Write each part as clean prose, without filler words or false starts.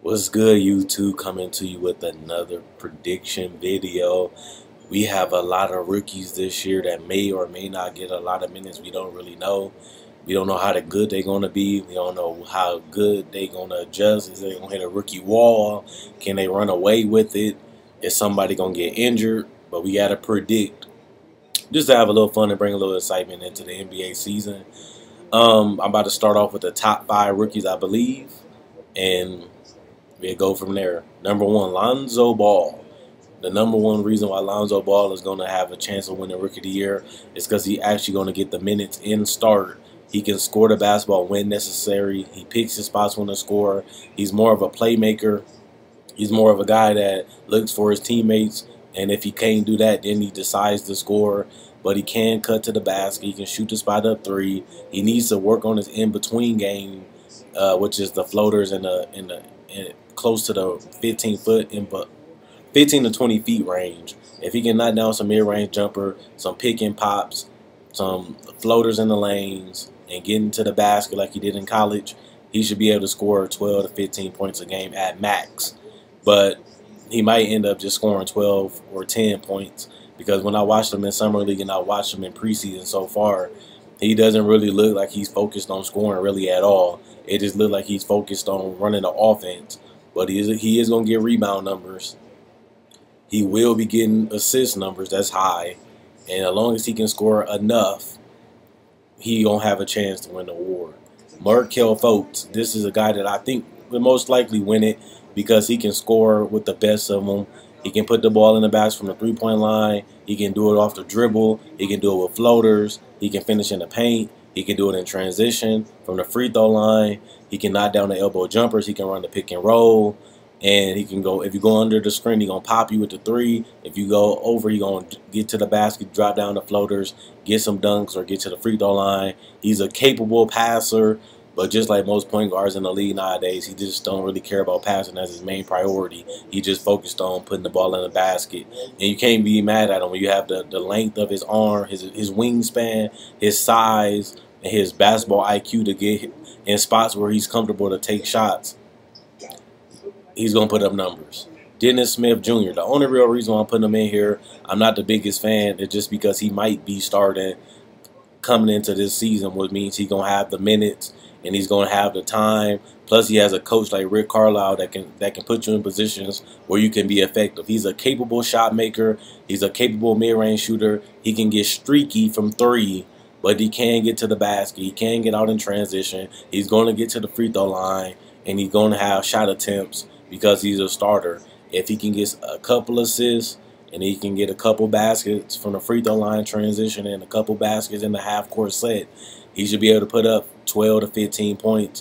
What's good, YouTube? Coming to you with another prediction video. We have a lot of rookies this year that may or may not get a lot of minutes. We don't really know. We don't know how good they're going to be. We don't know how good they're going to adjust. Is they going to hit a rookie wall? Can they run away with it? Is somebody going to get injured? But we got to predict. Just to have a little fun and bring a little excitement into the NBA season. I'm about to start off with the top 5 rookies, I believe. And we'll go from there. Number 1, Lonzo Ball. The number 1 reason why Lonzo Ball is going to have a chance of winning Rookie of the Year is because he's actually going to get the minutes in start. He can score the basketball when necessary. He picks his spots when to score. He's more of a playmaker. He's more of a guy that looks for his teammates. And if he can't do that, then he decides to score. But he can cut to the basket. He can shoot the spot up 3. He needs to work on his in-between game, which is the floaters and close to the 15 to 20 feet range. If he can knock down some mid-range jumper, some pick and pops, some floaters in the lanes, and get into the basket like he did in college, he should be able to score 12 to 15 points a game at max. But he might end up just scoring 12 or 10 points because when I watched him in Summer League and I watched him in preseason so far, he doesn't really look like he's focused on scoring really at all. It just looks like he's focused on running the offense. But he is going to get rebound numbers. He will be getting assist numbers. That's high. And as long as he can score enough, he going to have a chance to win the award. Markelle Fultz. This is a guy that I think will most likely win it because he can score with the best of them. He can put the ball in the basket from the three-point line. He can do it off the dribble. He can do it with floaters. He can finish in the paint. He can do it in transition from the free throw line. He can knock down the elbow jumpers. He can run the pick and roll. And he can go, if you go under the screen, he's going to pop you with the 3. If you go over, he's going to get to the basket, drop down the floaters, get some dunks, or get to the free throw line. He's a capable passer. But just like most point guards in the league nowadays, he just don't really care about passing as his main priority. He just focused on putting the ball in the basket. And you can't be mad at him when you have the length of his arm, his wingspan, his size, and his basketball IQ to get in spots where he's comfortable to take shots. He's going to put up numbers. Dennis Smith Jr., the only real reason why I'm putting him in here, I'm not the biggest fan, is just because he might be starting coming into this season, which means he's going to have the minutes and he's going to have the time. Plus, he has a coach like Rick Carlisle that can put you in positions where you can be effective. He's a capable shot maker. He's a capable mid-range shooter. He can get streaky from 3, but he can get to the basket. He can get out in transition. He's going to get to the free throw line, and he's going to have shot attempts because he's a starter. If he can get a couple assists and he can get a couple baskets from the free throw line transition and a couple baskets in the half-court set, he should be able to put up 12 to 15 points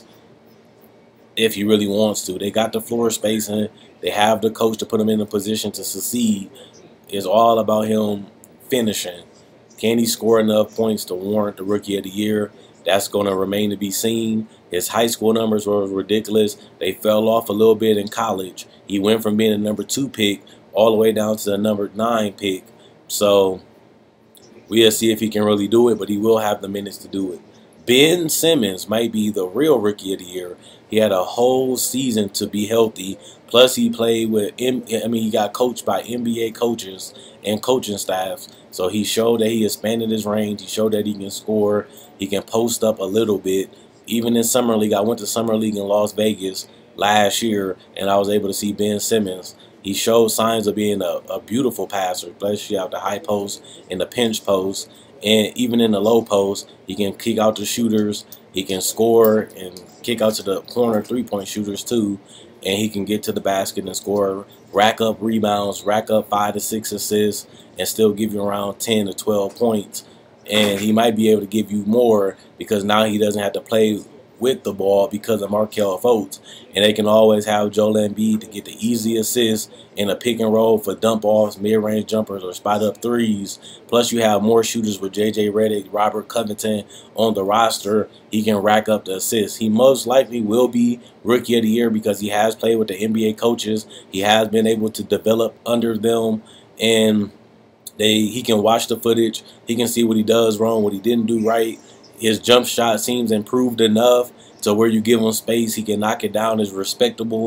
if he really wants to. They got the floor spacing. They have the coach to put him in a position to succeed. It's all about him finishing. Can he score enough points to warrant the Rookie of the Year? That's going to remain to be seen. His high school numbers were ridiculous. They fell off a little bit in college. He went from being a number 2 pick all the way down to the number 9 pick. So we'll see if he can really do it, but he will have the minutes to do it. Ben Simmons might be the real Rookie of the Year. He had a whole season to be healthy. Plus, he played with, he got coached by NBA coaches and coaching staffs. So he showed that he expanded his range. He showed that he can score. He can post up a little bit. Even in Summer League, I went to Summer League in Las Vegas last year, and I was able to see Ben Simmons. He showed signs of being a beautiful passer, especially out the high post and the pinch post. And even in the low post, he can kick out the shooters. He can score and kick out to the corner 3-point shooters too. And he can get to the basket and score, rack up rebounds, rack up 5 to 6 assists, and still give you around 10 to 12 points. And he might be able to give you more because now he doesn't have to play with the ball because of Markelle Fultz. And they can always have Joel Embiid to get the easy assists in a pick and roll for dump offs, mid-range jumpers, or spot up 3s. Plus you have more shooters with J.J. Redick, Robert Covington on the roster. He can rack up the assists. He most likely will be Rookie of the Year because he has played with the NBA coaches. He has been able to develop under them, and he can watch the footage. He can see what he does wrong, what he didn't do right. His jump shot seems improved enough to where you give him space, he can knock it down, is respectable.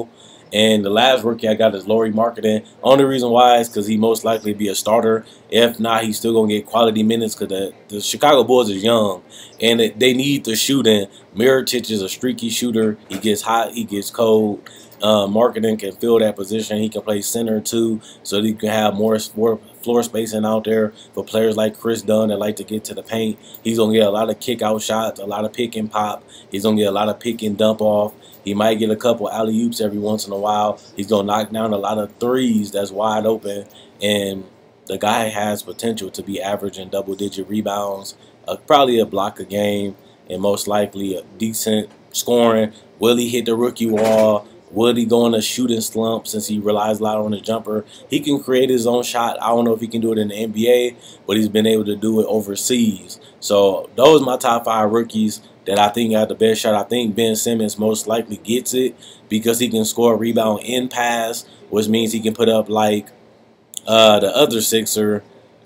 And the last rookie I got is Lauri Markkanen. Only reason why is because he most likely be a starter. If not, he's still going to get quality minutes because the Chicago Bulls is young. And they need the shooting. Mirotic is a streaky shooter. He gets hot. He gets cold. Markkanen can fill that position. He can play center too, so he can have more floor spacing out there for players like Chris Dunn that like to get to the paint. He's going to get a lot of kick out shots, a lot of pick and pop. He's going to get a lot of pick and dump off. He might get a couple alley-oops every once in a while. He's going to knock down a lot of threes that's wide open. And the guy has potential to be averaging double-digit rebounds, probably a block a game, and most likely a decent scoring. Will he hit the rookie wall? Would he go in a shooting slump since he relies a lot on the jumper? He can create his own shot. I don't know if he can do it in the NBA, but he's been able to do it overseas. So those are my top 5 rookies that I think have the best shot. I think Ben Simmons most likely gets it because he can score, rebound, and pass, which means he can put up like the other Sixer,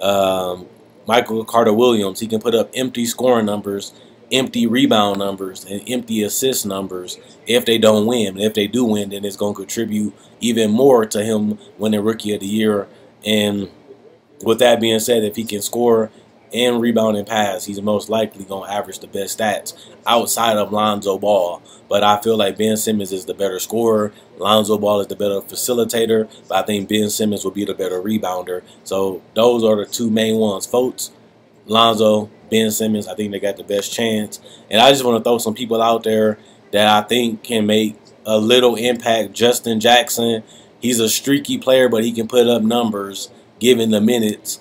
Michael Carter-Williams. He can put up empty scoring numbers, empty rebound numbers, and empty assist numbers if they don't win. If they do win, then it's going to contribute even more to him winning Rookie of the Year. And with that being said, if he can score and rebound and pass, he's most likely going to average the best stats outside of Lonzo Ball. But I feel like Ben Simmons is the better scorer. Lonzo Ball is the better facilitator. But I think Ben Simmons will be the better rebounder. So those are the 2 main ones. Fultz, Lonzo, Ben Simmons, I think they got the best chance. And I just want to throw some people out there that I think can make a little impact. Justin Jackson, he's a streaky player, but he can put up numbers given the minutes.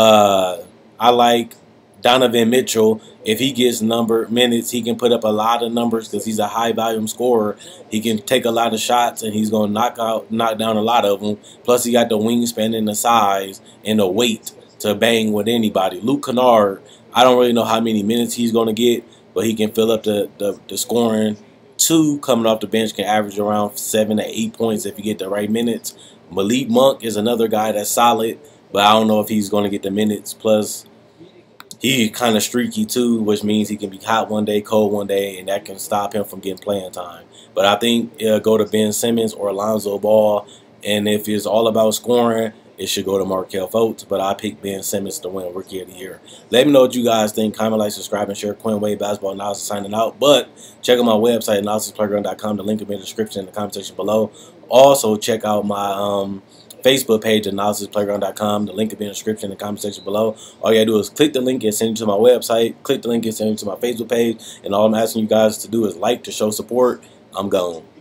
I like Donovan Mitchell. If he gets minutes, he can put up a lot of numbers because he's a high-volume scorer. He can take a lot of shots, and he's going to knock down a lot of them. Plus, he got the wingspan and the size and the weight to bang with anybody. Luke Kennard, I don't really know how many minutes he's going to get, but he can fill up the scoring. 2 coming off the bench can average around 7 to 8 points if you get the right minutes. Malik Monk is another guy that's solid, but I don't know if he's going to get the minutes. Plus, he's kind of streaky too, which means he can be hot one day, cold one day, and that can stop him from getting playing time. But I think it'll go to Ben Simmons or Lonzo Ball, and if it's all about scoring, it should go to Markelle Fultz, but I picked Ben Simmons to win Rookie of the Year. Let me know what you guys think. Comment, like, subscribe, and share. Quinn Wade Basketball Analysis signing out. But check out my website, analysisplayground.com. The link will be in the description in the comment section below. Also, check out my Facebook page, analysisplayground.com. The link will be in the description in the comment section below. All you gotta do is click the link and send it to my website. Click the link and send it to my Facebook page. And all I'm asking you guys to do is like to show support. I'm gone.